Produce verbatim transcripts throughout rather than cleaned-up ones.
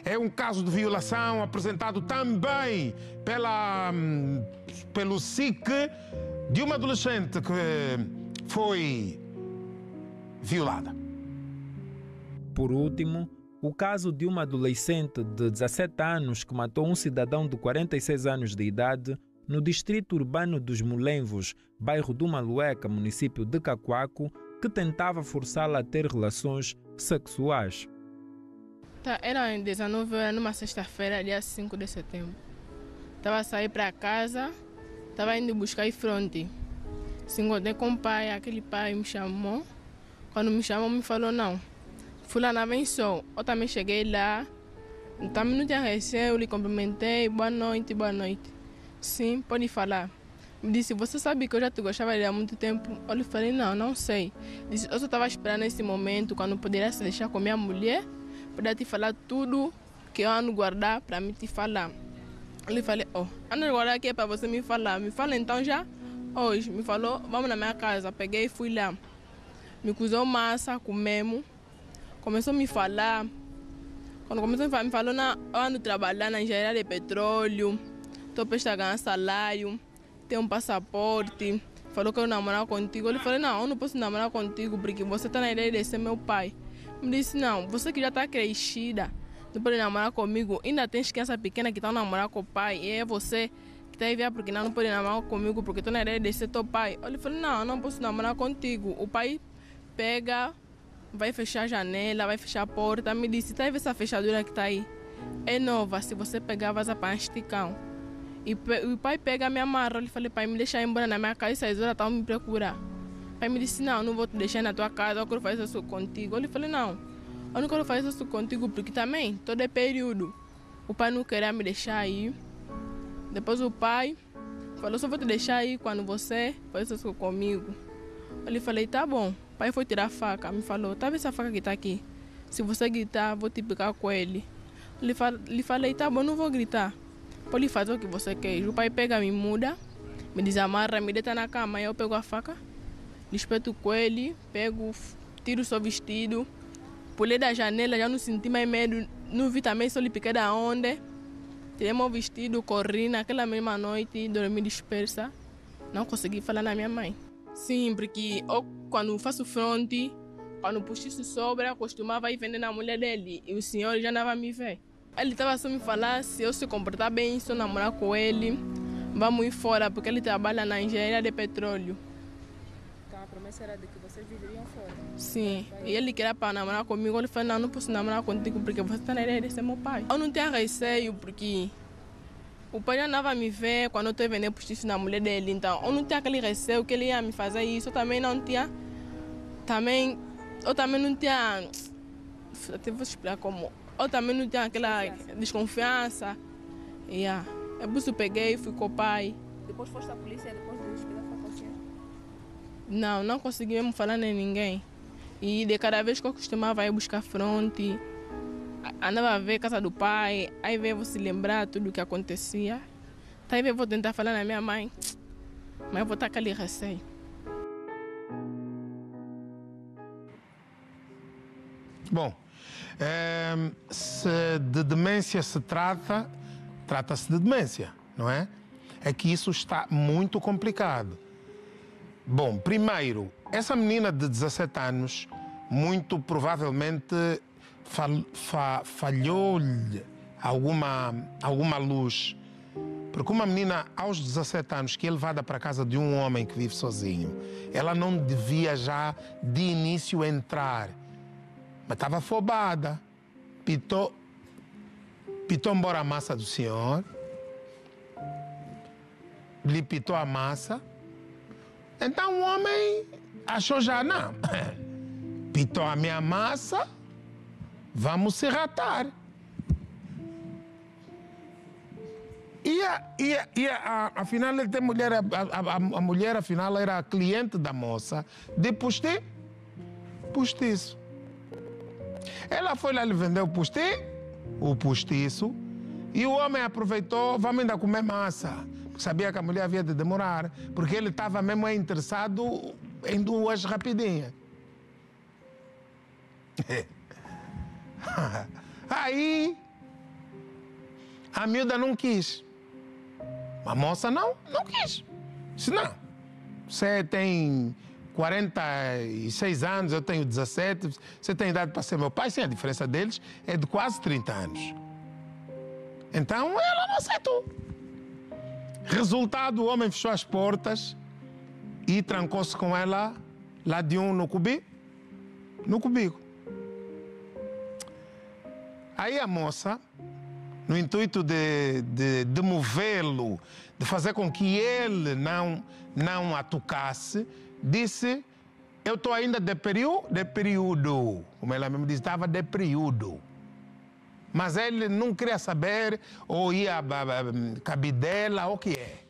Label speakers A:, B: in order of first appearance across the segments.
A: é um caso de violação apresentado também pela, pelo S I C de uma adolescente que foi violada.
B: Por último, o caso de uma adolescente de dezassete anos que matou um cidadão de quarenta e seis anos de idade no distrito urbano dos Mulenvos, bairro do Malueca, município de Cacoaco, que tentava forçá-la a ter relações sexuais.
C: Tá, era em dezenove horas, numa sexta-feira, dia cinco de setembro. Estava a sair para casa, estava indo buscar em fronte. Se encontrei com o pai, aquele pai me chamou. Quando me chamou, me falou não. Fui lá na Benção, eu também cheguei lá. Também não tinha receio, lhe cumprimentei, boa noite, boa noite. Sim, pode falar. Me disse, você sabe que eu já te gostava dele há muito tempo? Eu lhe falei, não, não sei. Disse, eu só estava esperando esse momento, quando poderia se deixar com minha mulher, para te falar tudo que eu ando guardar para me te falar. Eu lhe falei, oh, ando guardar aqui é para você me falar. Me fala então já hoje. Me falou, vamos na minha casa. Peguei e fui lá. Me cozeu massa, comemos. Começou a me falar. Quando começou a me falar, me falou, não, eu ando trabalhando na engenharia de petróleo. Estou prestes a ganhar salário. Tenho um passaporte. Falou que eu namorar contigo. Eu lhe falei, não, eu não posso namorar contigo porque você está na ideia de ser meu pai. Me disse, não, você que já está crescida, não pode namorar comigo. Ainda tens criança pequena que está namorando com o pai. E é você que está aí ver porque não, não pode namorar comigo porque estou na ideia de ser teu pai. Eu lhe falei, não, eu não posso namorar contigo. O pai pega, vai fechar a janela, vai fechar a porta. Me disse, tá aí essa fechadura que está aí? É nova, se você pegar, vai para esticão. E o pai pega, me amarra. Eu lhe falei, pai, me deixa ir embora na minha casa, essas horas estão me procurar. O pai me disse, não, não vou te deixar na tua casa, eu quero fazer isso contigo. Eu lhe falei, não, eu não quero fazer isso contigo porque também, todo é período. O pai não queria me deixar ir. Depois o pai falou, só vou te deixar ir quando você faz isso comigo. Eu lhe falei, tá bom. O pai foi tirar a faca, me falou, tá vendo essa faca que está aqui? Se você gritar, vou te pegar com ele. Eu lhe, fal lhe falei, tá bom, não vou gritar. Pode fazer o que você quer. O pai pega, me muda, me desamarra, me deita na cama. Eu pego a faca, despeto com ele, pego, tiro o seu vestido, pulei da janela, já não senti mais medo, não vi também se eu lhe piquei da onde. Tirei meu vestido, corri naquela mesma noite, dormi dispersa. Não consegui falar na minha mãe. Sim, porque eu, quando faço fronte, quando puxo isso sobra, costumava ir vender na mulher dele e o senhor já andava a me ver. Ele estava só me falar se eu se comportar bem, se eu namorar com ele, vamos ir fora, porque ele trabalha na engenharia de petróleo.
D: Então a promessa era de que vocês viveriam fora?
C: Sim, e ele queria para namorar comigo, ele falou, não, não posso namorar contigo porque você está na ideia de ser meu pai. Eu não tinha receio porque o pai já andava a me ver quando eu estou vendendo postiço na mulher dele, então eu não tinha aquele receio que ele ia me fazer isso, eu também não tinha, também, eu também não tinha, até vou explicar como, eu também não tinha aquela desconfiança. Yeah. Eu por isso peguei, fui com o pai.
D: Depois foste à polícia, depois de despedir a faca?
C: Não, não consegui mesmo falar nem ninguém. E de cada vez que eu costumava ir buscar fronte, andava a ver a casa do pai, aí veio você lembrar tudo o que acontecia. Tá aí eu vou tentar falar na minha mãe, mas eu vou estar com aquele receio.
A: Bom, é, se de demência se trata, trata-se de demência, não é? É que isso está muito complicado. Bom, primeiro, essa menina de dezassete anos, muito provavelmente fal, fa, falhou-lhe alguma, alguma luz. Porque uma menina aos dezassete anos que é levada para a casa de um homem que vive sozinho, ela não devia já de início entrar. Mas estava afobada, pitou, pitou embora a massa do senhor, lhe pitou a massa. Então o homem achou já, não, pitou a minha massa, vamos se ratar. E, a, e, a, e a, afinal ele tem mulher, a, a, a mulher afinal era cliente da moça de posti, postiço. Ela foi lá lhe vender o posti, o postiço, e o homem aproveitou, vamos ainda comer massa. Porque sabia que a mulher havia de demorar, porque ele estava mesmo interessado em duas rapidinhas. Aí A miúda não quis. A moça não, não quis. Disse, não, você tem quarenta e seis anos, eu tenho dezassete, você tem idade para ser meu pai, sim, a diferença deles é de quase trinta anos. Então ela não aceitou. Resultado, o homem fechou as portas e trancou-se com ela lá de um no cubi, no cubículo. Aí a moça, no intuito de, de, de movê-lo, de fazer com que ele não, não a tocasse, disse, eu estou ainda de período, de período. Como ela mesmo disse, estava de período. Mas ele não queria saber, ou ia a cabidela, ou o que é.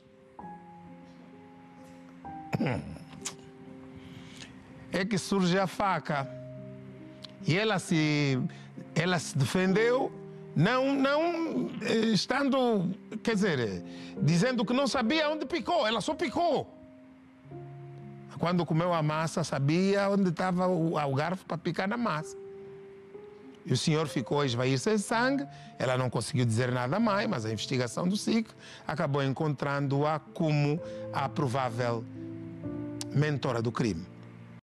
A: É que surge a faca. E ela se, ela se defendeu, não, não estando, quer dizer, dizendo que não sabia onde picou, ela só picou. Quando comeu a massa, sabia onde estava o, o garfo para picar na massa. E o senhor ficou a esvair sem sangue, ela não conseguiu dizer nada mais, mas a investigação do S I C acabou encontrando-a como a provável mentora do crime.